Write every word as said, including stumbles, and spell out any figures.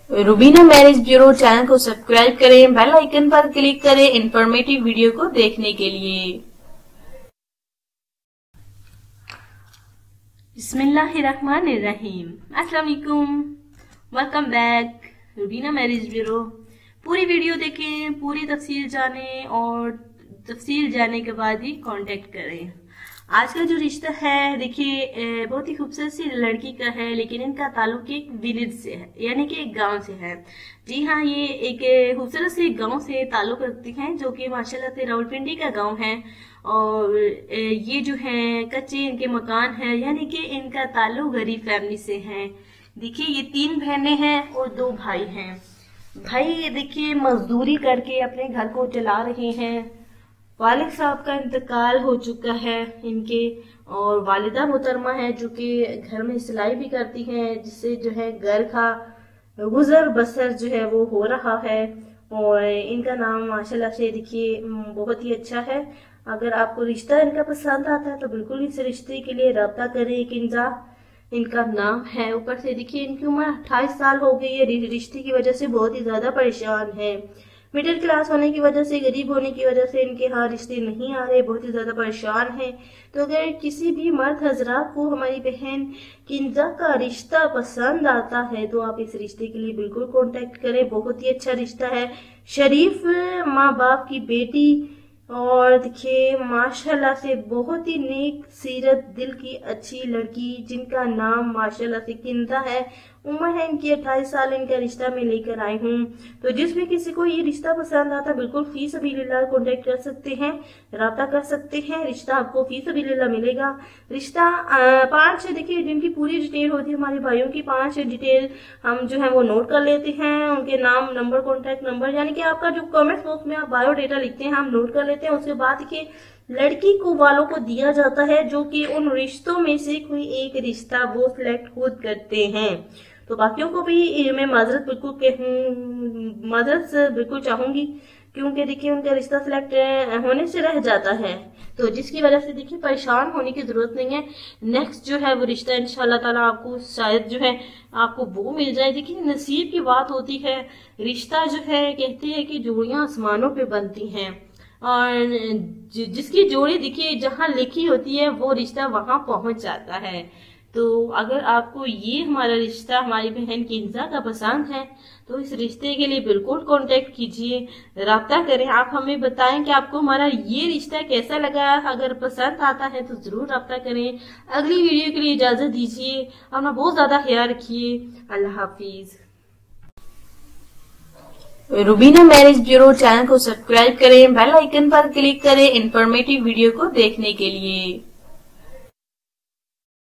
Rubina marriage bureau channel को subscribe करें, bell icon पर क्लिक करें इंफॉर्मेटिव वीडियो को देखने के लिए। बिस्मिल्लाहिर्रहमानिर्रहीम। अस्सलाम वालेकुम, welcome back Rubina marriage bureau. पूरी वीडियो देखें, पूरी तफसील जानें और तफसील जानने के बाद ही कांटेक्ट करें। आज का जो रिश्ता है देखिए बहुत ही खूबसूरत सी लड़की का है, लेकिन इनका ताल्लुक एक विलेज से है, यानी कि एक गांव से है। जी हाँ, ये एक खूबसूरत से गांव से ताल्लुक रखती हैं जो कि माशाल्लाह से रावलपिंडी का गांव है। और ये जो है कच्चे इनके मकान है, यानी कि इनका ताल्लुक गरीब फैमिली से है। देखिए ये तीन बहनें हैं और दो भाई हैं। भाई देखिए मजदूरी करके अपने घर को चला रहे हैं। वालिद साहब का इंतकाल हो चुका है इनके, और वालिदा मोहतरमा है जो कि घर में सिलाई भी करती हैं, जिससे जो है घर का गुजर बसर जो है वो हो रहा है। और इनका नाम माशाल्लाह से देखिए बहुत ही अच्छा है। अगर आपको रिश्ता इनका पसंद आता है तो बिल्कुल इस रिश्ते के लिए रब्ता करें। किंजा इनका नाम है। ऊपर से देखिए इनकी उम्र अट्ठाईस साल हो गई है। रिश्ते की वजह से बहुत ही ज्यादा परेशान है। मिडिल क्लास होने की वजह से, गरीब होने की वजह से इनके यहाँ रिश्ते नहीं आ रहे, बहुत ही ज्यादा परेशान हैं। तो अगर किसी भी मर्द हजरात को हमारी बहन किंजा का रिश्ता पसंद आता है तो आप इस रिश्ते के लिए बिल्कुल कांटेक्ट करें। बहुत ही अच्छा रिश्ता है। शरीफ माँ बाप की बेटी, और देखिए माशाल्लाह से बहुत ही नेक सीरत, दिल की अच्छी लड़की जिनका नाम माशाल्लाह से किंजा है। उम्र है इनकी अट्ठाईस साल। इनका रिश्ता मैं लेकर आई हूँ। तो जिस भी किसी को ये रिश्ता पसंद आता बिल्कुल फी सबीलिल्लाह कांटेक्ट कर सकते हैं, राब्ता कर सकते हैं। रिश्ता आपको फी सबीलिल्लाह मिलेगा। रिश्ता पांच देखिए जिनकी पूरी डिटेल होती है, हमारे भाइयों की पांच डिटेल हम जो है वो नोट कर लेते हैं। उनके नाम, नंबर, कॉन्टेक्ट नंबर, यानी कि आपका जो कमेंट बॉक्स में आप बायोडेटा लिखते हैं हम नोट कर लेते हैं। उसके बाद देखिए लड़की को वालों को दिया जाता है जो कि उन रिश्तों में से कोई एक रिश्ता वो सिलेक्ट खुद करते हैं। तो बाकियों को भी मैं माजरत बिल्कुल माजरत बिल्कुल चाहूंगी, क्योंकि देखिए उनका रिश्ता सिलेक्ट होने से रह जाता है, तो जिसकी वजह से देखिए परेशान होने की जरूरत नहीं है। नेक्स्ट जो है वो रिश्ता इंशाल्लाह ताला आपको शायद जो है आपको वो मिल जाए। देखिए नसीब की बात होती है। रिश्ता जो है कहते हैं कि जोड़ियां आसमानों पे बनती हैं, और जिसकी जोड़ी देखिए जहां लिखी होती है वो रिश्ता वहां पहुंच जाता है। तो अगर आपको ये हमारा रिश्ता हमारी बहन किंजा का पसंद है तो इस रिश्ते के लिए बिल्कुल कांटेक्ट कीजिए, राब्ता करें। आप हमें बताएं कि आपको हमारा ये रिश्ता कैसा लगा। अगर पसंद आता है तो जरूर राब्ता करें। अगली वीडियो के लिए इजाजत दीजिए। अपना बहुत ज्यादा ख्याल रखिए। अल्लाह हाफिज। रुबीना मैरिज ब्यूरो चैनल को सब्सक्राइब करें, बेल आइकन पर क्लिक करें इंफॉर्मेटिव वीडियो को देखने के लिए।